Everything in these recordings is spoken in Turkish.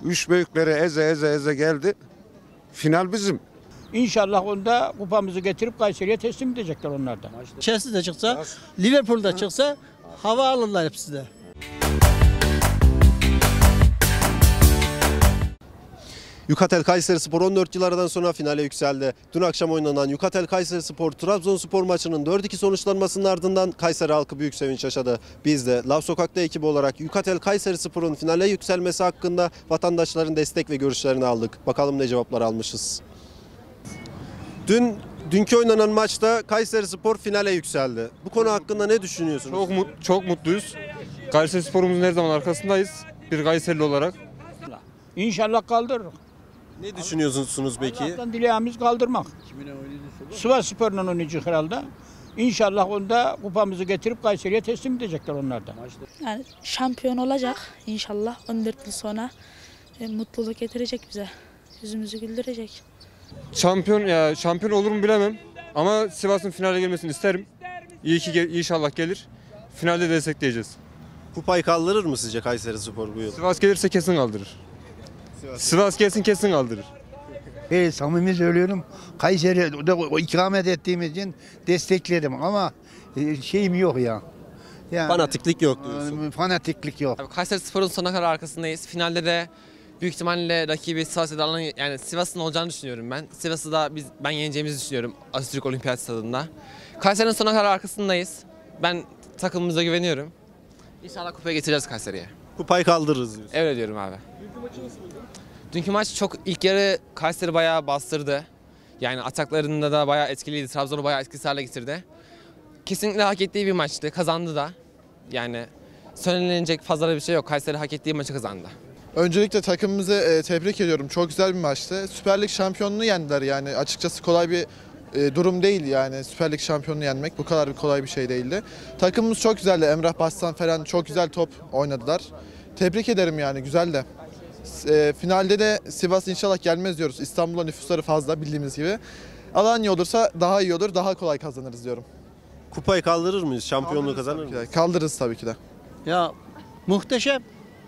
Üç büyükleri eze geldi. Final bizim. İnşallah onda kupamızı getirip Kayseri'ye teslim edecekler onlar da. Chelsea de çıksa, Liverpool'da çıksa hava alırlar hepsi de. Yukatel Kayserispor 14 yıl aradan sonra finale yükseldi. Dün akşam oynanan Yukatel Kayserispor Trabzonspor maçının 4-2 sonuçlanmasının ardından Kayseri halkı büyük sevinç yaşadı. Biz de Lav Sokak'ta ekibi olarak Yukatel Kayserispor'un finale yükselmesi hakkında vatandaşların destek ve görüşlerini aldık. Bakalım ne cevaplar almışız. Dünkü oynanan maçta Kayserispor finale yükseldi. Bu konu hakkında ne düşünüyorsunuz? Çok mutluyuz. Kayserispor'umuzun her zaman arkasındayız. Bir Kayserili olarak. İnşallah kaldırır. Ne düşünüyorsunuz peki? Allah'tan dileğimiz kaldırmak. Sivasspor'la oynayacak herhalde. İnşallah onda kupamızı getirip Kayseri'ye teslim edecekler onlar da. Yani şampiyon olacak inşallah 14 yıl sonra mutluluk getirecek bize. Yüzümüzü güldürecek. Şampiyon olur mu bilemem. Ama Sivas'ın finale gelmesini isterim. İyi ki inşallah gelir. Finalde destekleyeceğiz. Kupayı kaldırır mı sizce Kayserispor bu yıl? Sivas gelirse kesin kaldırır. Sivas gelsin kesin kaldırır. Samimi söylüyorum. Kayseri'de ikamet ettiğimiz için destekledim ama şeyim yok ya. Yani, Fanatiklik yok diyorsun. Fanatiklik yok. Kayserispor'un sonuna kadar arkasındayız. Finalde de büyük ihtimalle rakibi Sivas'ı yani Sivas'ın olacağını düşünüyorum ben. Sivas'ı da ben yeneceğimizi düşünüyorum Atatürk Olimpiyat Stadı'nda. Kayseri'nin sonuna kadar arkasındayız. Ben takımımıza güveniyorum. İnşallah kupaya getireceğiz Kayseri'ye. Kupayı kaldırırız diyorsun. Öyle diyorum abi. Dünkü maçı nasıl buldun? Dünkü maç çok ilk yarı Kayseri bayağı bastırdı. Yani ataklarında da bayağı etkiliydi. Trabzon'u bayağı etkisiz hale getirdi. Kesinlikle hak ettiği bir maçtı. Kazandı da. Yani söylenecek fazla bir şey yok. Kayseri hak ettiği maçı kazandı. Öncelikle takımımızı tebrik ediyorum. Çok güzel bir maçtı. Süper Lig şampiyonluğunu yendiler yani. Açıkçası kolay bir durum değil yani. Süper Lig şampiyonluğunu yenmek bu kadar kolay bir şey değildi. Takımımız çok güzeldi. Emrah Başsan falan çok güzel top oynadılar. Tebrik ederim yani, güzel de. Finalde de Sivas inşallah gelmez diyoruz. İstanbul'a nüfusları fazla bildiğimiz gibi. Alanya olursa daha iyi olur, daha kolay kazanırız diyorum. Kupayı kaldırır mıyız? Şampiyonluğu kazanır mıyız? Kaldırırız tabii ki de. Ya muhteşem.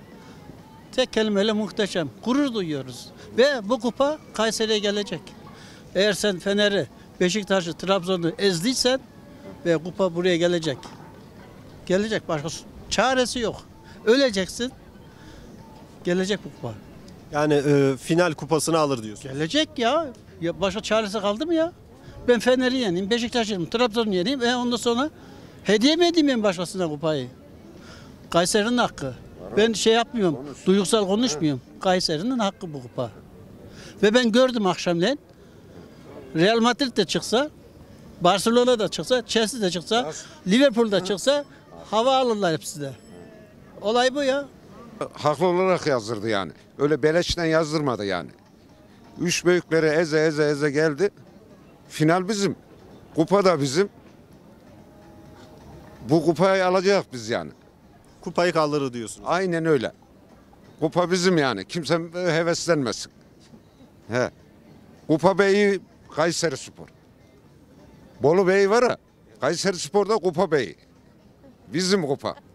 Tek kelimeyle muhteşem. Gurur duyuyoruz. Ve bu kupa Kayseri'ye gelecek. Eğer sen Fener'i, Beşiktaş'ı, Trabzon'u ezdiysen ve kupa buraya gelecek. Gelecek, başka çaresi yok. Öleceksin. Gelecek bu kupa. Yani final kupasını alır diyorsun. Gelecek ya. Ya başka çaresi kaldı mı ya? Ben Fener'i yeneyim, Beşiktaş'ı yeneyim, Trabzon'u yeneyim. Ondan sonra hediye mi edeyim ben başkasına kupayı? Kayseri'nin hakkı. Ben şey yapmıyorum, duygusal konuşmuyorum. Kayseri'nin hakkı bu kupa. Ve ben gördüm akşamleyin. Real Madrid de çıksa, Barcelona da çıksa, Chelsea de çıksa, Liverpool da çıksa hava alırlar hepsi de. Olay bu ya. Haklı olarak yazdırdı yani. Öyle beleşten yazdırmadı yani. Üç büyükleri eze geldi. Final bizim. Kupa da bizim. Bu kupayı alacağız biz yani. Kupayı kaldırır diyorsun. Aynen öyle. Kupa bizim yani. Kimse heveslenmesin. He. Kupa Bey'i Kayserispor. Bolu Bey var ya. Kayserispor'da Kupa Bey. Bizim kupa.